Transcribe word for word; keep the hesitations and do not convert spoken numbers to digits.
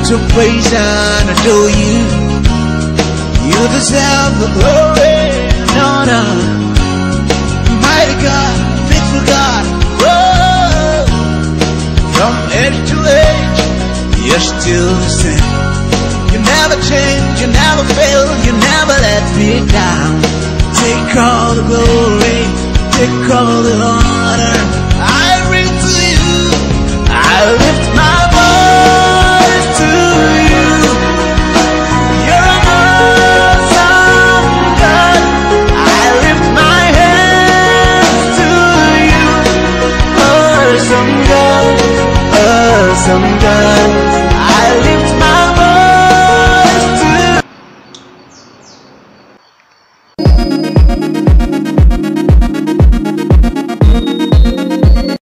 to praise and adore you. You deserve the glory and honor. Mighty God, faithful God, oh, from age to age, you're still the same. You never change, you never fail, you never let me down. Take all the glory, take all the honor.